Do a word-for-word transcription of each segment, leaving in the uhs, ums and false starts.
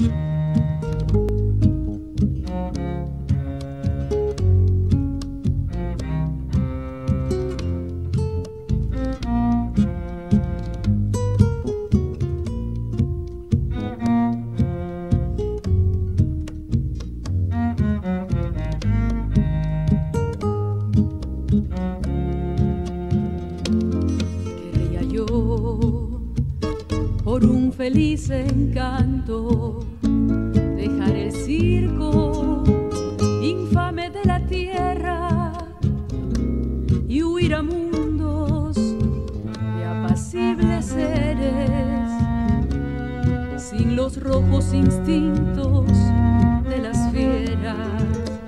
Por un feliz encanto, dejar el circo infame de la tierra y huir a mundos de apacibles seres, sin los rojos instintos de las fieras,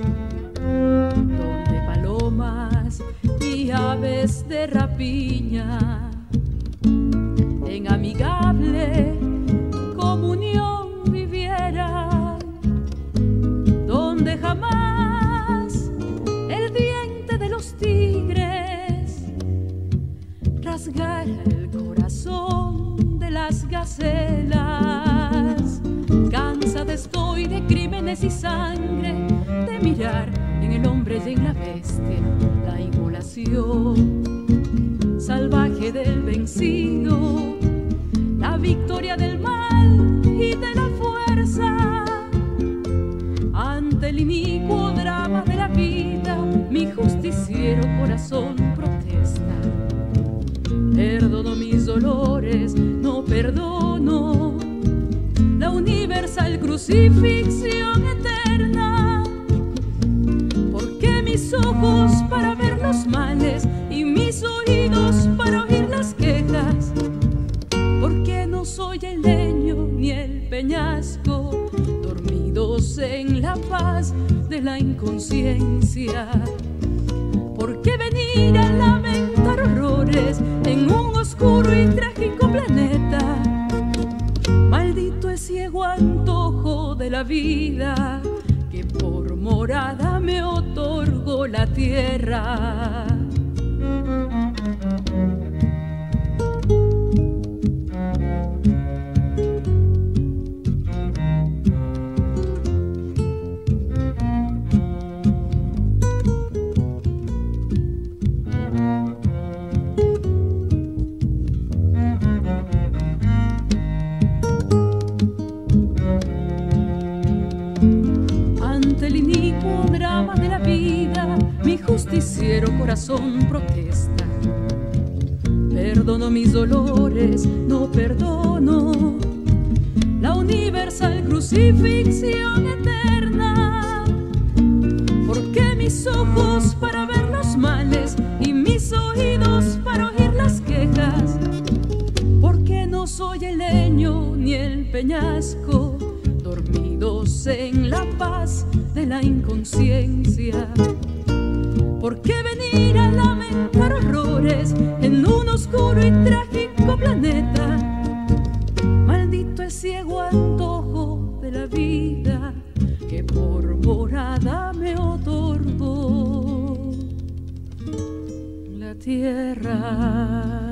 donde palomas y aves de rapiña en amigable comunión vivieran, donde jamás el diente de los tigres rasgara el corazón de las gacelas. Cansada estoy de crímenes y sangre, de mirar en el hombre y en la bestia la inmolación salvaje del vencido, la victoria del mal y de la fuerza. Ante el inicuo drama de la vida, mi justiciero corazón protesta. Perdono mis dolores, no perdono la universal crucifixión eterna. Porque mis ojos para ver los males y mis oídos para oír las quejas, porque no soy el leño ni el peñasco, dormidos en la paz de la inconsciencia. Porque venir a lamentar horrores en un oscuro y trágico planeta, maldito el ciego antojo de la vida que por morada me otorgó la tierra. Ante el inicuo drama de la vida, mi justiciero corazón protesta. Perdono mis dolores, no perdono la universal crucifixión eterna. Porque mis ojos para ver los males y mis oídos para oír las quejas, porque no soy el leño ni el peñasco, dormidos en la paz de la inconsciencia. ¿Por qué venir a lamentar horrores en un oscuro y trágico planeta? Maldito el ciego antojo de la vida que por morada me otorgó la tierra.